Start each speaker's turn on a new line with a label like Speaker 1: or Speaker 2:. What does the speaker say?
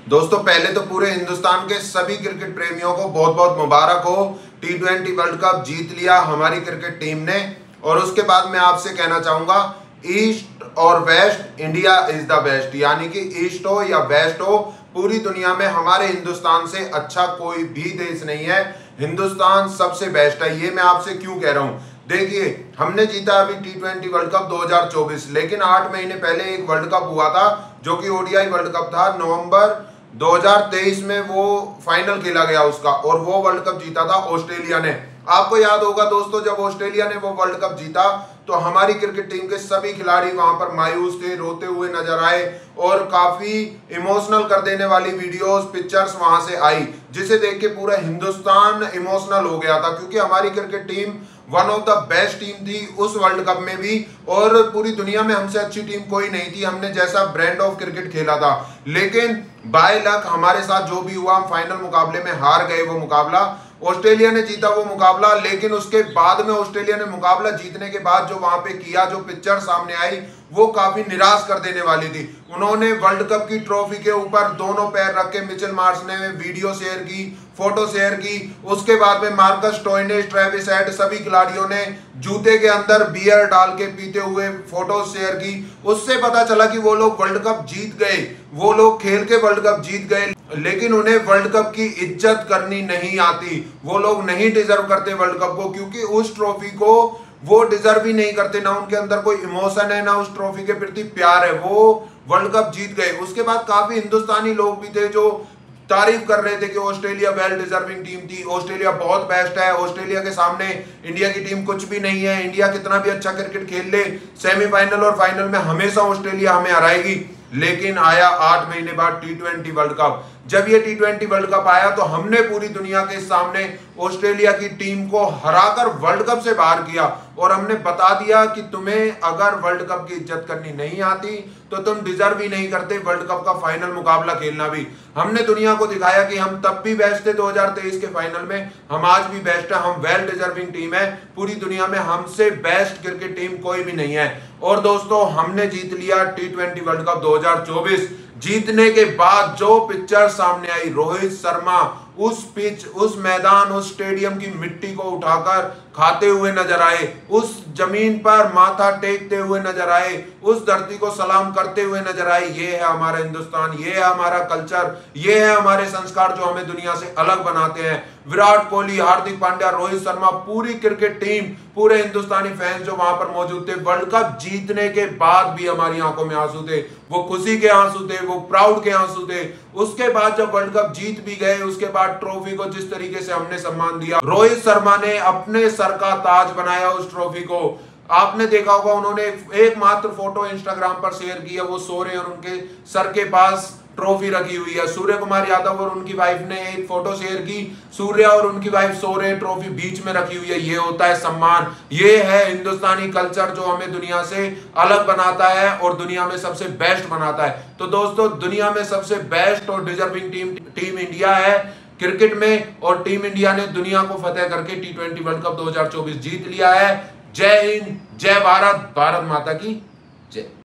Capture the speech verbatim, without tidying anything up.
Speaker 1: दोस्तों पहले तो पूरे हिंदुस्तान के सभी क्रिकेट प्रेमियों को बहुत बहुत मुबारक हो। टी ट्वेंटी वर्ल्ड कप जीत लिया हमारी क्रिकेट टीम ने। और उसके बाद मैं आपसे कहना चाहूंगा, ईस्ट और west, India is the best. यानी कि ईस्ट हो या वेस्ट हो, पूरी दुनिया में हमारे हिंदुस्तान से अच्छा कोई भी देश नहीं है। हिंदुस्तान सबसे बेस्ट है। ये मैं आपसे क्यों कह रहा हूं, देखिए हमने जीता अभी टी ट्वेंटी वर्ल्ड कप दो हज़ार चौबीस, लेकिन आठ महीने पहले एक वर्ल्ड कप हुआ था जो कि ओडीआई वर्ल्ड कप था। नवंबर दो हज़ार तेईस में वो फाइनल खेला गया उसका, और वो वर्ल्ड कप जीता था ऑस्ट्रेलिया ने। आपको याद होगा दोस्तों, जब ऑस्ट्रेलिया ने वो वर्ल्ड कप जीता तो हमारी क्रिकेट टीम के सभी खिलाड़ी वहां पर मायूस थे, रोते हुए नजर आए, और काफी इमोशनल कर देने वाली वीडियोस, पिक्चर्स वहां से आई, जिसे देख के पूरा हिंदुस्तान इमोशनल हो गया था। क्योंकि हमारी cricket team one of the best team थी उस वर्ल्ड कप में भी, और पूरी दुनिया में हमसे अच्छी टीम कोई नहीं थी। हमने जैसा ब्रांड ऑफ क्रिकेट खेला था, लेकिन बाय लक हमारे साथ जो भी हुआ, हम फाइनल मुकाबले में हार गए। वो मुकाबला ऑस्ट्रेलिया ने जीता वो मुकाबला, लेकिन उसके बाद में ऑस्ट्रेलिया ने मुकाबला जीतने के बाद जो वहां पे किया, जो पिक्चर सामने आई, वो काफी निराश कर देने वाली थी। उन्होंने वर्ल्ड कप की ट्रॉफी के ऊपर दोनों पैर रख के मिचेल मार्श ने वीडियो शेयर की, फोटो शेयर की। उसके बाद में मार्कस स्टोइनिस, ट्रेविस हेड, सभी खिलाड़ियों ने जूते के अंदर बियर डाल के पीते हुए फोटो शेयर की। उससे पता चला कि वो लोग वर्ल्ड कप जीत गए, वो लोग खेल के वर्ल्ड कप जीत गए, लेकिन उन्हें वर्ल्ड कप की इज्जत करनी नहीं आती। वो लोग नहीं डिजर्व करते वर्ल्ड कप को, क्योंकि उस ट्रॉफी को वो डिजर्व ही नहीं करते। ना उनके अंदर कोई इमोशन है, ना उस ट्रॉफी के प्रति प्यार है। वो वर्ल्ड कप जीत गए। उसके बाद काफी हिंदुस्तानी लोग भी थे जो तारीफ कर रहे थे कि ऑस्ट्रेलिया वेल डिजर्विंग टीम थी, ऑस्ट्रेलिया बहुत बेस्ट है, ऑस्ट्रेलिया के सामने इंडिया की टीम कुछ भी नहीं है, इंडिया कितना भी अच्छा क्रिकेट खेल ले, सेमीफाइनल और फाइनल में हमेशा ऑस्ट्रेलिया हमें हराएगी। लेकिन आया आठ महीने बाद टी ट्वेंटी वर्ल्ड कप। जब ये टी ट्वेंटी वर्ल्ड कप आया तो हमने पूरी दुनिया के सामने ऑस्ट्रेलिया की टीम को हराकर वर्ल्ड कप से बाहर किया, और हमने बता दिया कि तुम्हें अगर वर्ल्ड कप की इज्जत करनी नहीं आती तो तुम डिजर्व ही नहीं करते वर्ल्ड कप का फाइनल मुकाबला खेलना भी। हमने दुनिया को दिखाया कि हम तब भी बेस्ट थे दो हज़ार तेईस के फाइनल में, हम आज भी बेस्ट है, हम वेल डिजर्विंग टीम है। पूरी दुनिया में हमसे बेस्ट क्रिकेट टीम कोई भी नहीं है। और दोस्तों हमने जीत लिया टी ट्वेंटी वर्ल्ड कप दो हज़ार चौबीस। जीतने के बाद जो पिक्चर सामने आई, रोहित शर्मा उस पिच, उस मैदान, उस स्टेडियम की मिट्टी को उठाकर खाते हुए नजर आए, उस जमीन पर माथा टेकते हुए नजर आए, उस धरती को सलाम करते हुए नजर आए। ये है हमारा हिंदुस्तान, ये है हमारा कल्चर, ये है हमारे संस्कार जो हमें दुनिया से अलग बनाते हैं। विराट कोहली, हार्दिक पांड्या, रोहित शर्मा, पूरी क्रिकेट टीम, पूरे हिंदुस्तानी फैंस जो वहां पर मौजूद थे, वर्ल्ड कप जीतने के बाद भी हमारी आंखों में आंसू थे। वो खुशी के आंसू थे, वो प्राउड के आंसू थे। उसके बाद जब वर्ल्ड कप जीत भी गए, उसके बाद ट्रॉफी को जिस तरीके से हमने सम्मान दिया, रोहित शर्मा ने अपने सर का ताज बनाया उस ट्रॉफी को। आपने देखा होगा, उन्होंने एकमात्र फोटो इंस्टाग्राम पर शेयर की है, वो सो रहे और उनके सर के पास ट्रॉफी रखी हुई है। सूर्य कुमार यादव और उनकी वाइफ ने एक फोटो शेयर की, सूर्य और उनकी वाइफ सो रहे, ट्रॉफी बीच में रखी हुई है। ये होता है सम्मान, ये है हिंदुस्तानी कल्चर जो हमें दुनिया से अलग बनाता है और दुनिया में सबसे बेस्ट बनाता है। तो दोस्तों दुनिया में सबसे बेस्ट और डिजर्विंग टीम टीम इंडिया है क्रिकेट में, और टीम इंडिया ने दुनिया को फतेह करके टी ट्वेंटी वर्ल्ड कप दो हज़ार चौबीस जीत लिया है। जय हिंद, जय भारत, भारत माता की जय।